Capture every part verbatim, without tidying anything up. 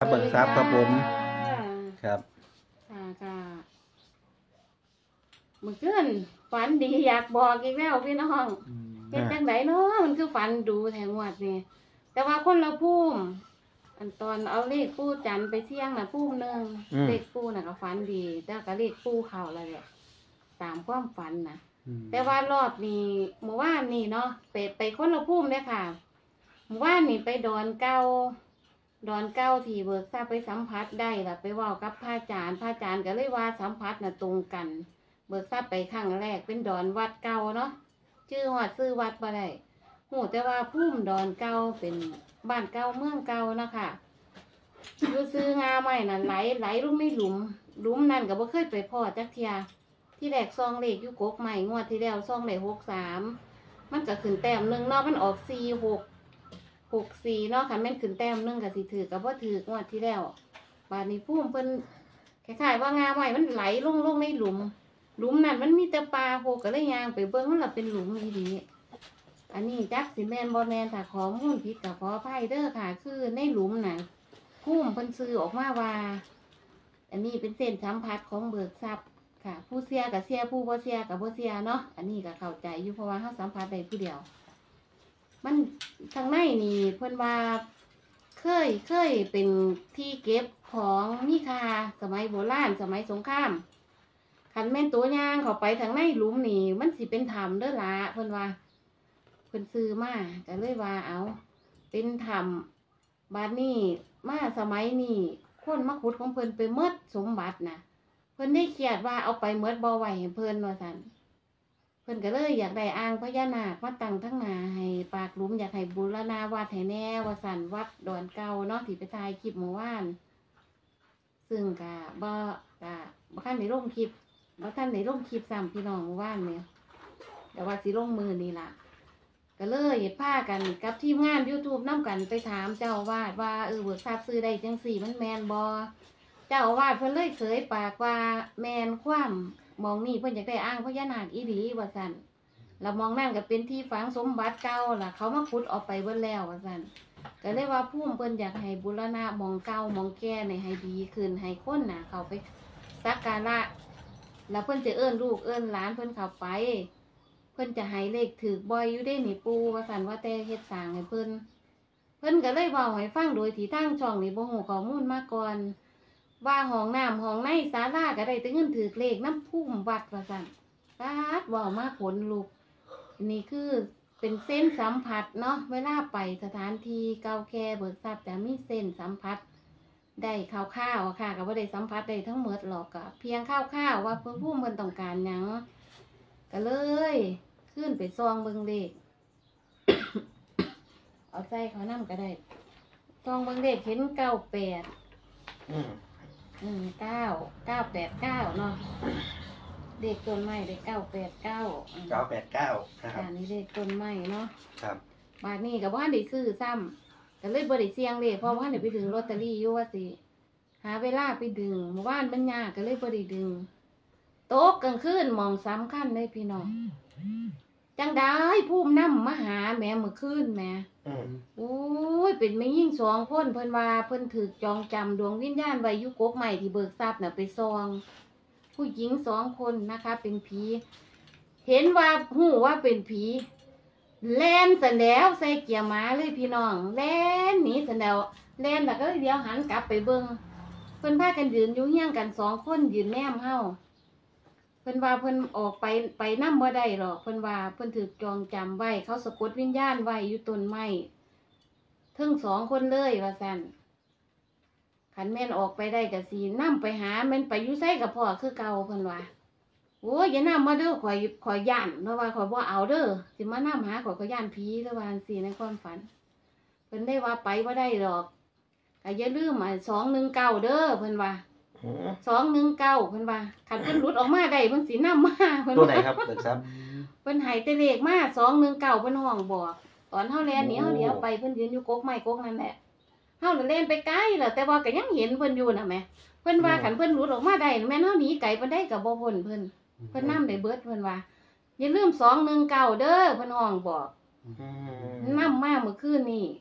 เบิกทรัพย์ครับผมครับค่ะค่ะเมื่อคืนฝันดีอยากบอกอีกแล้วพี่น้องเป็นจังไดเนาะมันคือฝันดูแทงวัดนี่แต่ว่าคนละภูมิอันตอนเอาเลขปูจันไปเสี่ยงน่ะภูมิหนึ่งเลขปูน่ะก็ฝันดีแต่ก็เลขปูเข้าแล้วแหละตามความฝันนะแต่ว่ารอบนี้เมื่อวานนี่เนาะไปไปคนละภูมิเลยค่ะเมื่อวานนี่ไปดอนเก้าดอนเก้าที่เบิกทราบไปสัมผัสได้ล่ะไปว่ากับพระอาจารย์พระอาจารย์ก็เลยว่าสัมผัสน่ะตรงกันเบิกทราบไปครั้งแรกเป็นดอนวัดเก่าเนาะชื่อหอดซื้อวัดบ่ได้หูแต่ว่าพุ่มดอนเก่าเป็นบ้านเก่าเมืองเก่านะคะอยู่ซื้องาใหม่น่ะไหลไหลลงไม่หลุมหลุมนั่นก็บ่เคยไปพอจักเทียที่แรกซองเลขอยู่กกใหม่งวดที่แล้วซองเลขหกสามมันก็ขึ้นแต้มหนึ่งเนาะมันออกสี่หกหกสี่เนาะค่ะแม่นขึ้นแต้มหนึ่งกับสิถือกับว่าถือกงวดที่แล้วบาดนี้พุ่มเพิ่นคล้ายๆว่างาใหม่มันไหลลงลงในหลุมหลุมนั่นมันมีแต่ปลาโหก็เลยยางไปเบิ้งมันละเป็นหลุมดีๆอันนี้จักสิแมนบอแมนถ้าขอมูลผิดกับขออภัยเด้อค่ะคือในหลุมน่ะพุ่มเพิ่นซื้อออกมาว่าอันนี้เป็นเส้นสัมผัสของเบิกทรัพย์ค่ะผู้เสียกับเสียผู้บ่เสียกับบ่เสียเนาะอันนี้ก็เข้าใจอยู่เพราะว่าเฮาสัมผัสได้ผู้เดียวมันทางในนี่เพิ่นว่าเคยเคยเป็นที่เก็บของมีค่าสมัยโบราณสมัยสงครามคันแม่นตัวยางเข้าไปทางในหลุมนี่มันสิเป็นถ้ำเด้อละเพิ่นว่าเพิ่นซื้อมาก็เลยว่าเอาเป็นถ้ำบาดนี้มาสมัยนี้คนมาขุดของเพิ่นไปหมดสมบัติน่ะเพิ่นได้เครียดว่าเอาไปหมดบ่ไหวให้เพิ่นว่าซั่นเพิ่นก็เลยอยากได้อ่างพญานาคมาตั้งทั้งหน้าให้ปากหลุมอยากให้บูรณาวัดให้แน่ว่าซั่นวัดดอนเก่าเนาะที่ไปถ่ายคลิปเมื่อวานซึ่งก็บ่ก็บ่คันได้ลงคลิปบ่ทันได้ลงคลิปซ้ำพี่น้องเมื่อวานเนี่ยแต่ว่าสิลงมือนี่ล่ะก็เลยพากันกับทีมงาน YouTube นำกันไปถามเจ้าอาวาสว่าเออเบิกทรัพย์ซื้อได้จังซี่มันแม่นบ่เจ้าอาวาสเพิ่นเลยเผยปากว่าแม่นความมองนี่เพิ่นอยากได้อ้างพญานาคอีหลีว่าซั่นแล้วมองนั่นก็เป็นที่ฝังสมบัติเก่าล่ะเขามาขุดออกไปเบิดแล้วว่าซั่นก็เลยว่าภูมิเพิ่นอยากให้บูรณะมองเก่ามองแก่ในให้ดีขึ้นให้คนน่ะเข้าไปสักการะแล้วเพิ่นจะเอิ้นลูกเอิ้นหลานเพิ่นเข้าไปเพิ่นจะให้เลขถือบ่อยอยู่ได้นี่ปู่ว่าซั่นว่าแต่เฮ็ดสร้างให้เพิ่นเพิ่นก็เลยเว้าให้ฟังโดยที่ทางช่องนี่บ่ฮู้ข้อมูลมาก่อนว่าห้องน้ำห้องในศาลาก็ได้แต่เงินถือเลขน้ำพุ่มวัดว่าซั่นปาดเว้ามาขนลุกนี่คือเป็นเส้นสัมผัสเนาะเวลาไปสถานที่เก่าแก่เบิกทรัพย์แต่มีเส้นสัมผัสได้ข่าวข้าวค่ะก็บ่ได้สัมผัสได้ทั้งหมดหรอกก็เพียงข้าวข้าวว่าเพิ่นพุ่มเพิ่นต้องการหยังก็เลยขึ้นไปซองเบิ่งเลข เอาใจเขานำก็ได้ซองเบิ่งเลขเห็นเก้าแปดอืมอืมเก้าเก้าแปดเก้าเนาะเด็กต้นไม้ได้เก้าแปดเก้าเก้าแปดเก้าครับอันนี้เด็กต้นไม้เนาะครับบาทนี้กับว่าได้ซื้อซ้ำก็เลยบริเสียงเลยเพราะว่าเดี๋ยวไปดึงลอตเตอรี่อยู่ว่าสิหาเวลาไปดึงเมื่อวานมันยากก็เลยบริดึงโต๊ะกลางคืนมองสำคัญเลยพี่น้องจังได้พุ่มน้ำมาหาแม่เมื่อคืนแม่โอ้ยเป็นไม่ยิ่งสองคนเพิ่นว่าเพิ่นถือจองจำดวงวิญญาณไว้ยุกกใหม่ที่เบิกทรัพย์น่ะไปซองผู้หญิงสองคนนะคะเป็นผีเห็นว่าหูว่าเป็นผีแล่นสันแล้วใส่เกียร์ม้าเลยพี่น้องแล่นหนีสันแล้วแล่นแล้วก็เดี๋ยวหันกลับไปเบิ่งเพิ่นพากันยืนอยู่เฮี้ยงกันสองคนยืนแนมเฮาเพิ่นว่าเพิ่นออกไปไปนำบ่ได้หรอกเพิ่นว่าเพิ่นถูกจองจำไว้เขาสะกดวิญญาณไว้อยู่ต้นไม้ทั้งสองคนเลยว่าซั่นคันแม่นออกไปได้ก็สินำไปหาแม่นไปอยู่ไสกับพ่อคือเก่าเพิ่นว่าโอ้ยอย่านำมาเด้อข่อยข่อยย่านเพราะว่าข่อยบ่เอาเด้อสิมานำหาข่อยก็ย่านผีเด้อว่าจังซี่ในความฝันเพิ่นได้ว่าไปบ่ได้ดอกก็อย่าลืมอ่ะสองหนึ่งเก้าเด้อเพิ่นว่าสองหนึ่งเก้าเพิ่นว่าคันเพิ่นหลุดออกมาได้เพิ่นสินำมาเพิ่นตัวไหนครับเบิกทรัพย์เพิ่นให้แต่เลขมาสองหนึ่งเก้าเพิ่นห้องบอกตอนเฮาแล่นหนีเฮาเลี้ยวไปเพิ่นยืนอยู่กกไม้กกนั่นแหละเฮาเล่นไปไกลแล้วแต่ว่าก็ยังเห็นเพิ่นอยู่น่ะแหมเพิ่นว่าคันเพิ่นหลุดออกมาได้แม่นเฮาหนีไกลปานใดก็บ่พ้นเพิ่นเพิ่นนำได้เบิดเพิ่นว่าอย่าลืมสองหนึ่งเก้าเด้อเพิ่นห้องบอกนำมาเมื่อคืนนี้ข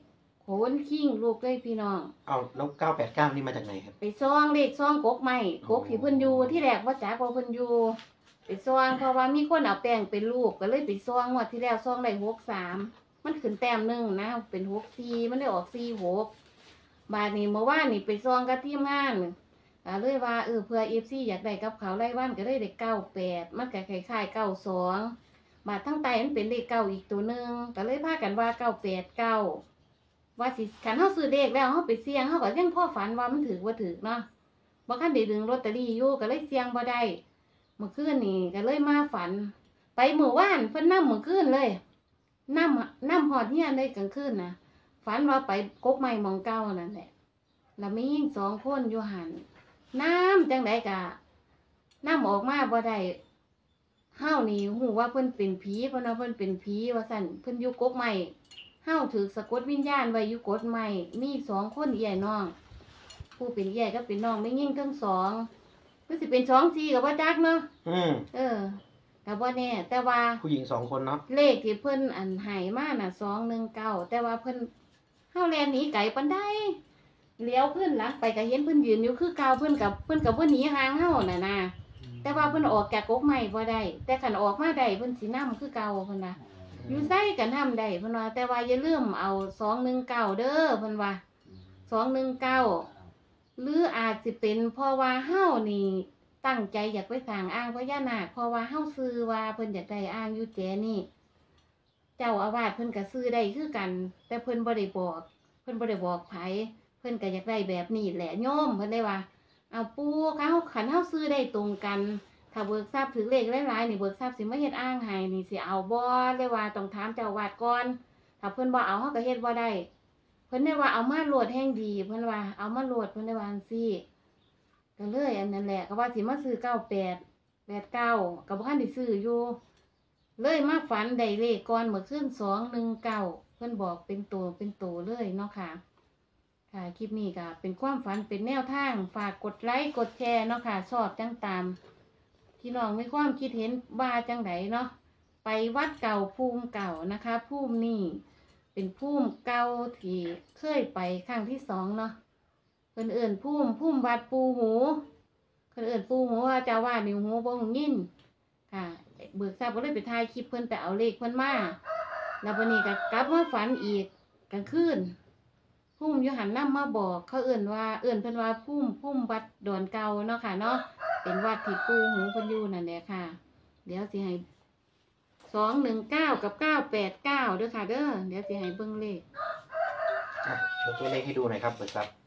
โหนขิ้งลูกเลยพี่น้องเอาแล้วเก้าแปดเก้านี่มาจากไหนครับไปซ่องเลขซ่องกกไม้กกที่เพิ่นอยู่ที่แรกว่าจักว่าเพิ่นอยู่ไปซ่องเพราะว่ามีคนเอาแป้งเป็นรูปก็เลยไปซ่องงวดที่แล้วซ่องได้หกสามมันขึ้นแต้มหนึงนะเป็นหกสี่มันได้ออกสี่หกบาดนี้เมื่อวานนี่ไปซ่องกับทีมงานก็เลยว่าเออเพื่อ เอฟ ซี อยากได้กับเขาวรายวันก็เลยได้เก้าแปดมันก็คล้ายๆเก้าสองบาดทั้งใต้มันเป็นเลขเก้าอีกตัวหนึงก็เลยพากันว่าเก้าแปดเก้าว่าสิคันเฮาซื้อเลขแล้วเฮาไปเสี่ยงเฮาก็ยังพอฝันว่ามันถือบ่ถือเนาะบ่คันได้ดึงลอตเตอรี่อยู่ก็เลยเสี่ยงบ่ได้เมื่อคืนนี่ก็เลยมาฝัน ไปมื้อวานเพิ่นนำมื้อคืนเลยนำนำฮอดเฮียนเลยกลางคืนน่ะฝันว่าไปกกไม้หม้องเก่านั่นแหละแล้วมีหญิงสองคนอยู่หั่นน้ำจังไดก็น้ำออกมาบ่ได้เฮานี่ฮู้ว่าเพิ่นเป็นผีเพิ่นว่าเพิ่นเป็นผีว่าซั่นเพิ่นอยู่กกไม้เฮาถูกสะกดวิญญาณไว้อยู่กกไม้มีสองคนเอี้ยน้องผู้เป็นเอี้ยก็เป็นน้องไม่ยิ่งทั้งสองคือสิเป็นสองสี่ก็บ่จักเนาะอืมเออก็บ่แน่แต่ว่าผู้หญิงสองคนเนาะเลขที่เพิ่นอันให้มาน่ะสองหนึ่งเก้าแต่ว่าเพิ่นเฮาแลนหนีไกลปานใดเลี้ยวขึ้นหลังไปก็เห็นเพิ่นยืนอยู่คือเก่าเพิ่นกับเพิ่นก็บ่หนีห่างเฮาน่ะนะแต่ว่าเพิ่นออกจากกกไม้บ่ได้แต่คันออกมาได้เพิ่นสินำคือเก่าเพิ่นน่ะอยู่ไสก็นำได้เพิ่นว่าแต่ว่าอย่าลืมเอาสองหนึ่งเก้าเด้อเพิ่นว่าสองหนึ่งเก้าหรืออาจสิเป็นเพราะว่าเฮานี่ตั้งใจอยากไปสร้างอ่างพญานาคเพราะว่าเฮาซื้อว่าเพิ่นอยากได้อ่างอยู่แจนี่เจ้าอาวาสเพิ่นก็ซื้อได้คือกัน แต่เพิ่นบ่ได้บอกเพิ่นบ่ได้บอกไผเพิ่นก็อยากได้แบบนี้แหละโยมเพิ่นได้ว่าเอาปู่เขาคันเฮาซื้อได้ตรงกันถ้าเบิกทรัพย์ถือเลขหลายๆนี่เบิกทรัพย์สิมาเฮ็ดอ่างให้นี่สิเอาบ่เลยว่าต้องถามเจ้าอาวาสก่อนถ้าเพิ่นบ่เอาเฮาก็เฮ็ดบ่ได้เพิ่นได้ว่าเอามาโหลดแห่งดีเพิ่นว่าเอามาโหลดเพิ่นได้ว่าจังซี่ก็เลยอันนั้นแหละก็ว่าสิมาซื้อเก้าแปด แปดเก้าก็บ่ทันได้ซื้ออยู่เลยมาฝันได้เลขก่อนเมื่อคืนสองหนึ่งเก้าเพิ่นบอกเป็นตัวเป็นตัวเลยเนาะค่ะค่ะคลิปนี้ก็เป็นความฝันเป็นแนวทางฝากกดไลค์กดแชร์เนาะค่ะชอบจังตามพี่น้องมีความคิดเห็นว่าจังไดเนาะไปวัดเก่าภูมิเก่านะคะภูมินี่เป็นภูมิเก่าที่เคยไปครั้งที่สองเนาะเพิ่นเอิ้นภูมิภูมิวัดปูหูเพิ่นเอิ้นปูหูว่าเจ้าว่านี่หูบ่หูยินค่ะเบิกทราบก็เลยไปถ่ายคลิปเพิ่นไปเอาเลขเพิ่นมาแล้ววันนี้ก็กลับมาฝันอีกกลางคืนภูมิอยู่หันนำมาบอกเขาเอิ้นว่าเอิ้นเพิ่นว่าภูมิภูมิวัดดอนเก่าเนาะค่ะเนาะเป็นวัดที่ปูหูเพิ่นอยู่นั่นแหละค่ะเดี๋ยวสิให้สองหนึ่งเก้ากับเก้าแปดเก้าเด้อค่ะเด้อเดี๋ยวสิให้เบิ่งเลขอ่ะโชว์ตัวเลขให้ดูหน่อยครับเบิกทรัพย์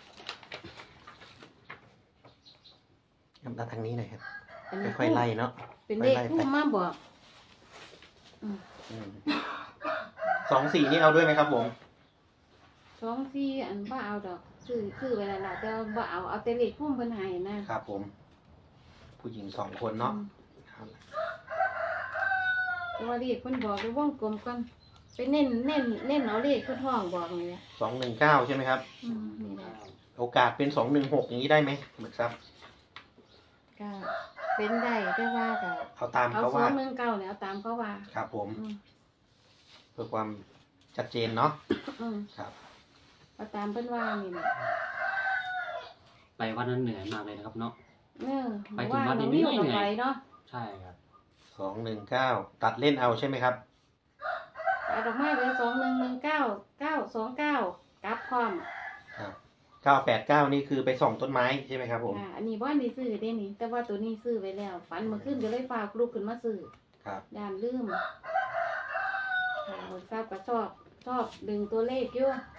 ยำตาทางนี้หน่อยครับอันนี้ค่อยๆไล่เนาะเป็นเลขภูมิมาบอกอืมสองสี่นี่เอาด้วยไหมครับผมสองสี่อันบ่เอาดอกซื้อซื้อไว้แล้วล่ะแต่ว่าบ่เอาเอาแต่เลขภูมิเพิ่นให้นะครับผม ผู้หญิงสองคนเนาะครับแต่ว่าเลขเพิ่นบอกด้วยวงกลมก่อนไปเน้นเน้นเน้นเอาเลขเพิ่นห้องบอกนี่แหละสองหนึ่งเก้าใช่ไหมครับอืมนี่แหละโอกาสเป็นสองหนึ่งหกอย่างนี้ได้ไหมเบิกทรัพย์ก็เป็นได้แต่ว่าก็เอาตามเอาเขาสอว่างหนึ่งเก้าเนี่ยเอาตามเขาว่าครับผมอืมเพื่อความชัดเจนเนาะอืมครับเอาตามเพิ่นว่านี่แหละไปวันนั้นเหนื่อยมากเลยนะครับเนาะเออไปถึงวัดนี่เรามีอยู่กับเหนื่อยไปเนาะใช่ครับสองหนึ่งเก้าตัดเล่นเอาใช่ไหมครับเอาดอกไม้เลยสองหนึ่งหนึ่งเก้าเก้าสองเก้ากลับพร้อมครับเก้าแปดเก้านี่คือไปส่องต้นไม้ใช่ไหมครับผมอ่าอันนี้บ่ได้ซื้อเด้นี่ แต่ว่าตัวนี้ซื้อไว้แล้วฝันเมื่อคืนก็เลยฝากลูกขึ้นมาซื้อครับย่านลืมค่ะทราบก็ชอบชอบดึงตัวเลขอยู่